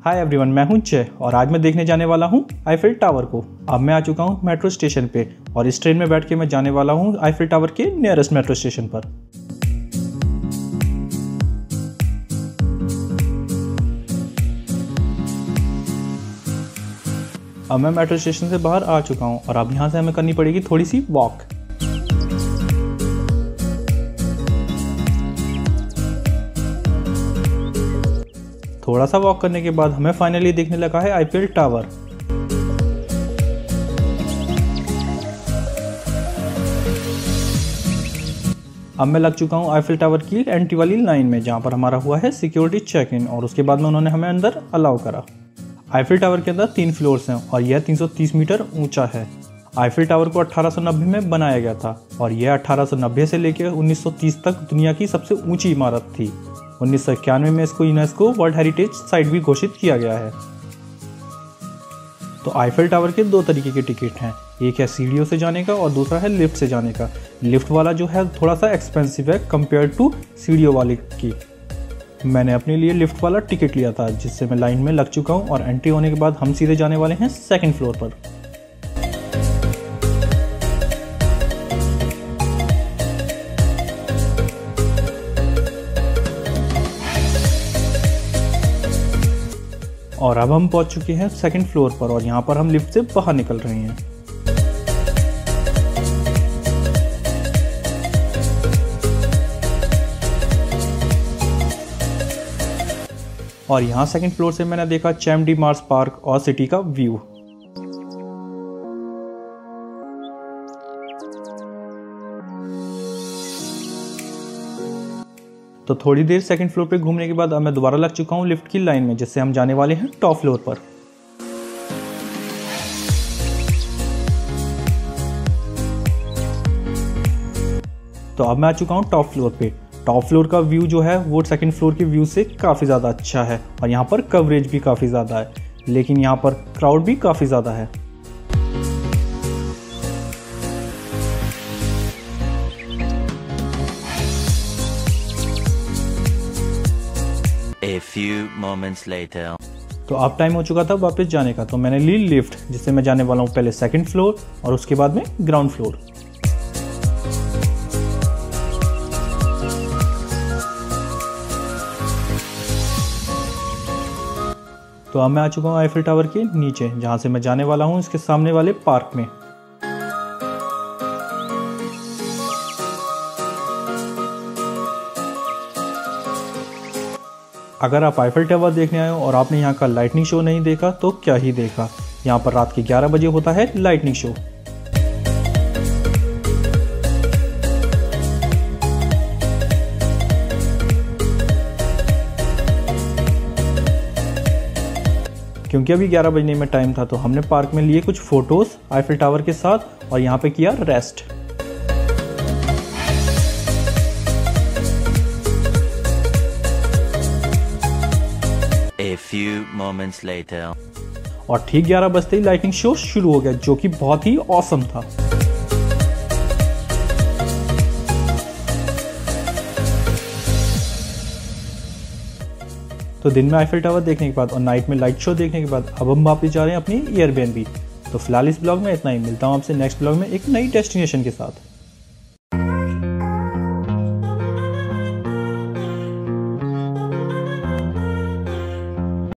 Hi everyone, मैं हूं जय और आज मैं देखने जाने वाला हूं आईफिल टावर को। अब मैं आ चुका हूं मेट्रो स्टेशन पे और इस ट्रेन में बैठ के मैं जाने वाला हूं आईफिल टावर के नियरेस्ट मेट्रो स्टेशन पर। अब मैं मेट्रो स्टेशन से बाहर आ चुका हूं और अब यहां से हमें करनी पड़ेगी थोड़ी सी वॉक। थोड़ा सा वॉक करने के बाद हमें फाइनली देखने लगा है आईफिल टावर। अब मैं लग चुका हूं आईफिल टावर की एंट्री वाली लाइन में, जहां पर हमारा हुआ है सिक्योरिटी चेक इन और उसके बाद में उन्होंने हमें अंदर अलाउ करा। आईफिल टावर के अंदर 3 फ्लोर्स हैं और यह 330 मीटर ऊंचा है। आईफिल टावर को 1890 में बनाया गया था और यह 1890 से लेकर 1930 तक दुनिया की सबसे ऊंची इमारत थी। 1991 में इसको यूनेस्को वर्ल्ड हेरिटेज साइट भी घोषित किया गया है। तो आईफिल टावर के 2 तरीके के टिकट हैं, एक है सीढ़ियों से जाने का और दूसरा है लिफ्ट से जाने का। लिफ्ट वाला जो है थोड़ा सा एक्सपेंसिव है कंपेयर टू सीढ़ियों वाले की। मैंने अपने लिए लिफ्ट वाला टिकट लिया था, जिससे मैं लाइन में लग चुका हूँ और एंट्री होने के बाद हम सीधे जाने वाले हैं 2nd फ्लोर पर। और अब हम पहुंच चुके हैं 2nd फ्लोर पर और यहाँ पर हम लिफ्ट से बाहर निकल रहे हैं। और यहाँ 2nd फ्लोर से मैंने देखा चैमडी मार्स पार्क और सिटी का व्यू। तो थोड़ी देर 2nd फ्लोर पे घूमने के बाद अब मैं दोबारा लग चुका हूँ लिफ्ट की लाइन में, जिससे हम जाने वाले हैं टॉप फ्लोर पर। तो अब मैं आ चुका हूँ टॉप फ्लोर पे। टॉप फ्लोर का व्यू जो है वो 2nd फ्लोर के व्यू से काफ़ी ज़्यादा अच्छा है और यहाँ पर कवरेज भी काफ़ी ज़्यादा है, लेकिन यहाँ पर क्राउड भी काफ़ी ज़्यादा है। A few moments later. तो अब टाइम हो चुका था वापस जाने का, तो मैंने ली लिफ्ट, जिससे मैं जाने वाला हूँ पहले 2nd फ्लोर और उसके बाद में ग्राउंड फ्लोर। तो अब मैं आ चुका हूँ आईफिल टावर के नीचे, जहाँ से मैं जाने वाला हूँ इसके सामने वाले पार्क में। अगर आप आईफिल टावर देखने आए हो और आपने यहाँ का लाइटनिंग शो नहीं देखा तो क्या ही देखा। यहाँ पर रात के 11 बजे होता है लाइटनिंग शो। क्योंकि अभी 11 बजने में टाइम था, तो हमने पार्क में लिए कुछ फोटोज आईफिल टावर के साथ और यहाँ पे किया rest. A few moments later. और ठीक 11 बजते ही लाइटिंग शो शुरू हो गया, जो कि बहुत ही ऑसम था। तो दिन में आईफिल टावर देखने के बाद और नाइट में लाइट शो देखने के बाद अब हम वापस जा रहे हैं अपनी एयरबीएनबी। तो फिलहाल इस ब्लॉग में इतना ही। मिलता हूँ आपसे नेक्स्ट ब्लॉग में एक नई डेस्टिनेशन के साथ।